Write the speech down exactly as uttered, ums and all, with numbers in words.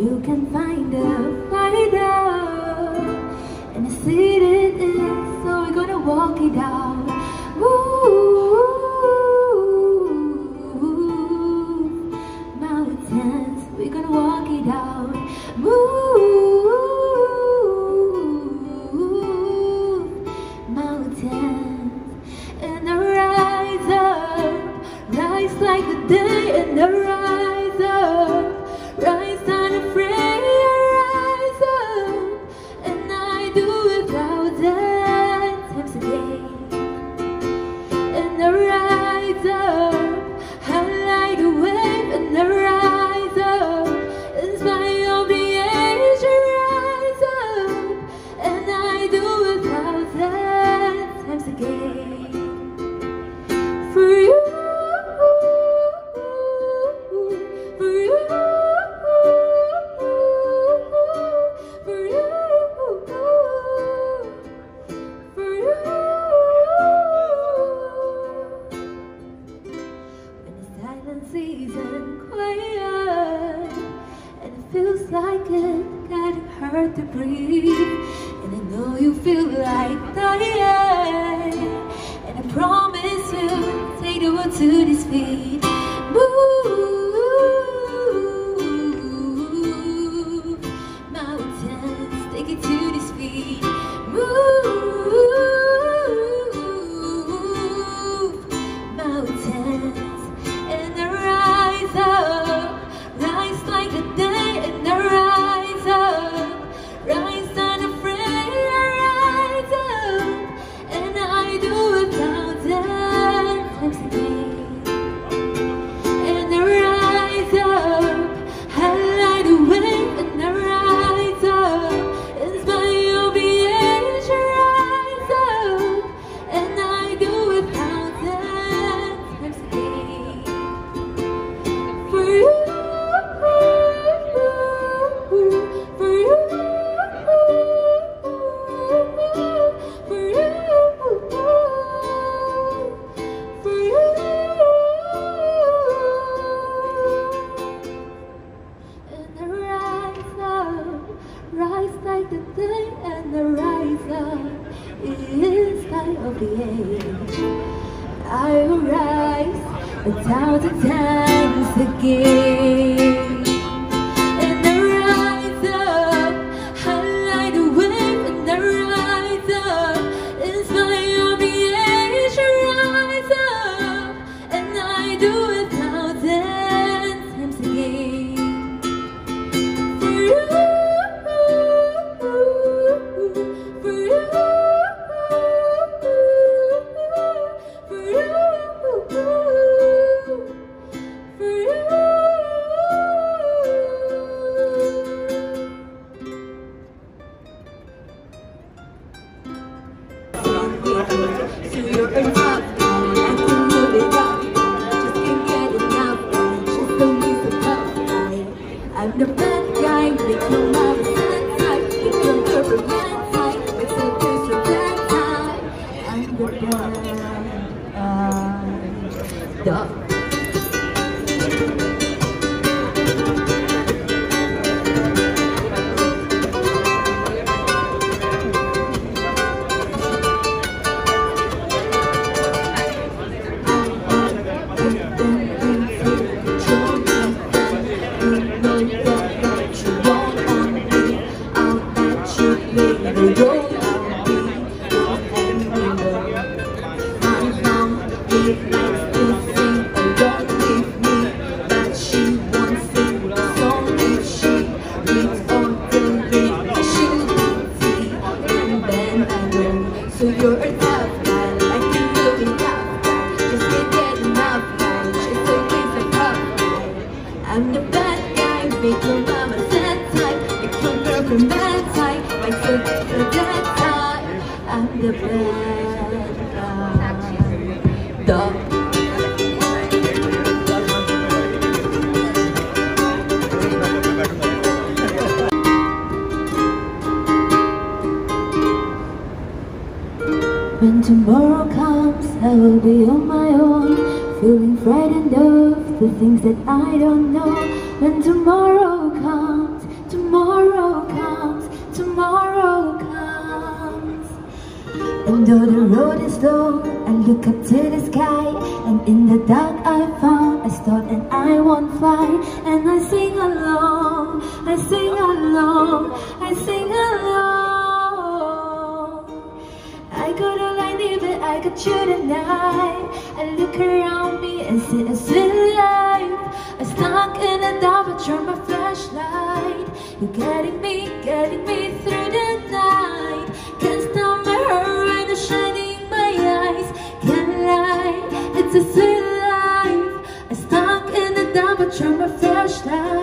you can find a fighter, and I see it is, so we're gonna walk it out. Ooh, mountains, we're gonna walk it out. Move, mountains, and I rise up, rise like the day, and I rise up, rise unafraid, I rise up, and I do it a thousand times a day. And I rise up, I light a wave, and I rise up, in spite of the age, I rise up, and I do it a thousand times again. For you, for you, for you, for you. When the silence isn't quiet, and it feels like it getting hard to breathe, and I know you feel like dying, and I promise you, take the world to these feet. Move, mountains, take it to these feet. Move, mountains, and I rise up, rise like the day, and I rise up, rise unafraid, I rise up, and I do a thousand times again. And I rise up, I light a wave, and I rise up, in spite of the age, I rise up, and I do a thousand times again. For you, for you, for you, for you. And I rise up, rise like the day, and I rise up, in spite of the age. I will rise a thousand times again. And I rise up, I light a wave, and I rise up, in spite of the age, I rise up, and I do a thousand times again. For you, for you, for you, for you. So you're enough, and you move it up, just can't get enough, just don't need the tough guy. I'm the bad guy, make your mama sad type, make your girlfriend mad type, make some kids from that time. I'm the bad guy. So you're a tough guy, like you look a tough guy, just can't get enough guy, she's always a tough guy. I'm the bad guy, make your mama sad type, make your girlfriend mad type, might say for that time. I'm the bad guy. Dog. When tomorrow comes, I will be on my own, feeling frightened of the things that I don't know. When tomorrow comes, tomorrow comes, tomorrow comes. And though the road is long, I look up to the sky, and in the dark I found a star and I won't fly. And I sing along, I sing along, I sing along. I got a light but I got you tonight. I look around me and see a sweet life. I'm stuck in the dark but you're my flashlight. You're getting me, getting me through the night. Can't stop my heart right now shining in my eyes. Can't lie, it's a sweet life. I'm stuck in the dark but you're my flashlight.